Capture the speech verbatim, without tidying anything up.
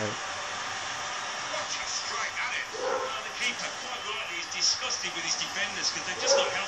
Right. What a strike that is. Well, the keeper, quite rightly, is disgusted with his defenders because they've just not helped